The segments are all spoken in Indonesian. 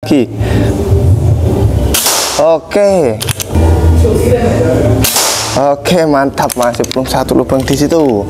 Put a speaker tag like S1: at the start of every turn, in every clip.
S1: lagi. Oke, mantap, masih belum satu lubang di situ.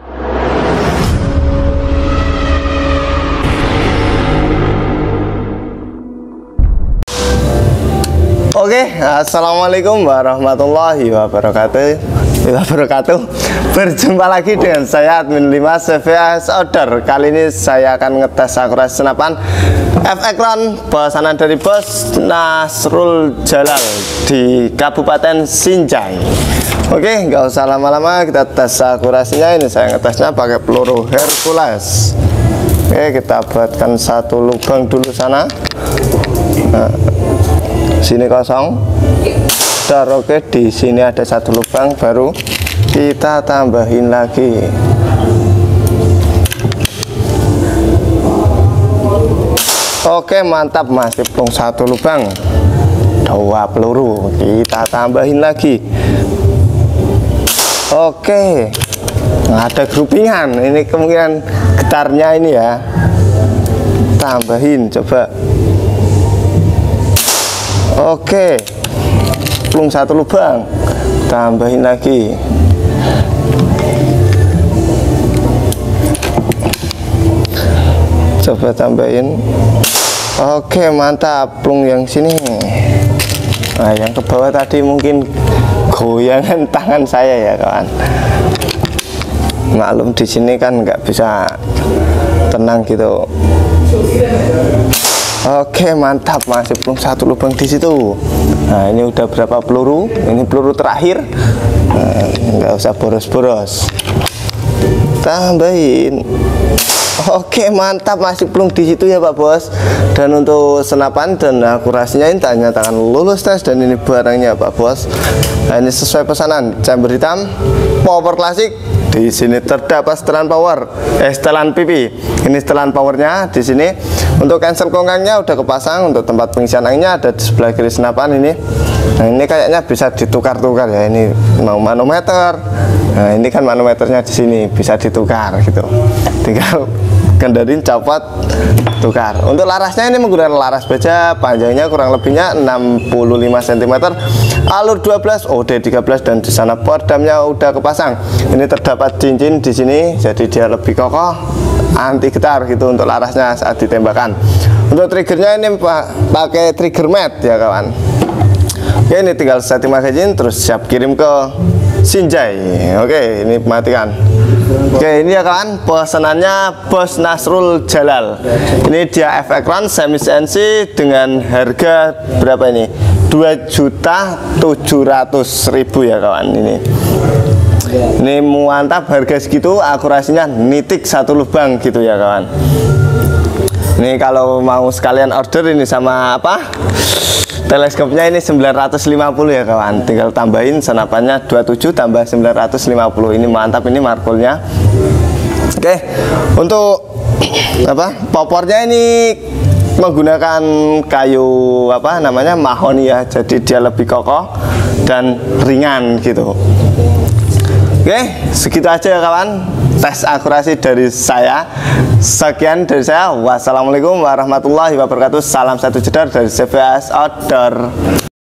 S1: Oke, assalamualaikum warahmatullahi wabarakatuh. Berjumpa lagi dengan saya admin 5 CVS Order. Kali ini saya akan ngetes akurasi senapan F-Ekran pesanan dari Bos Nasrul Jalal di Kabupaten Sinjai. Oke, nggak usah lama-lama, kita tes akurasinya. Ini saya ngetesnya pakai peluru Hercules. Oke, kita buatkan satu lubang dulu sana. Nah, sini kosong. Oke, di sini ada satu lubang, baru kita tambahin lagi. Oke, mantap, masih belum satu lubang, dua peluru, kita tambahin lagi. Oke, ada groupingan, ini kemungkinan getarnya ini ya, tambahin coba. Oke, belum satu lubang, tambahin lagi. Coba tambahin. Oke, mantap, plung yang sini. Nah, yang ke bawah tadi mungkin goyangan tangan saya ya kawan. Maklum di sini kan nggak bisa tenang gitu. Oke, mantap, masih belum satu lubang di situ. Nah, ini udah berapa peluru? Ini peluru terakhir. Nah, nggak usah boros-boros. Tambahin. Oke, mantap, masih belum di situ ya Pak Bos. Dan untuk senapan dan akurasinya ini nyatakan lulus tes, dan ini barangnya Pak Bos. Nah, ini sesuai pesanan, chamber hitam, power klasik. Di sini terdapat setelan power, setelan pipi. Ini setelan powernya di sini. Untuk cancel kongkangnya udah kepasang. Untuk tempat pengisian anginnya ada di sebelah kiri senapan ini. Nah, ini kayaknya bisa ditukar-tukar ya. Ini mau manometer. Nah, ini kan manometernya di sini bisa ditukar gitu. Tinggal kendarin, copot, tukar. Untuk larasnya ini menggunakan laras baja, panjangnya kurang lebihnya 65 cm, alur 12, OD 13, dan di sana pordamnya udah kepasang. Ini terdapat cincin di sini, jadi dia lebih kokoh, anti getar gitu untuk larasnya saat ditembakkan. Untuk triggernya ini pakai trigger mat ya kawan. Oke, ini tinggal setting magazine terus siap kirim ke Sinjai. Oke, ini matikan. Oke, ini ya kawan, pesanannya Bos Nasrul Jalal. Ini dia F-Ekran semi CNC dengan harga berapa ini? 2.700.000 ya kawan. Ini mantap, harga segitu, akurasinya nitik satu lubang gitu ya kawan. Ini kalau mau sekalian order ini sama apa? Teleskopnya ini 950 ya kawan. Tinggal tambahin senapannya 27 tambah 950. Ini mantap, ini markulnya. Oke, untuk apa? Popornya ini menggunakan kayu apa namanya? Mahoni ya. Jadi dia lebih kokoh dan ringan gitu. Oke, segitu aja ya kawan. Tes akurasi dari saya. Sekian dari saya. Wassalamualaikum warahmatullahi wabarakatuh. Salam satu jedar dari CVS Order.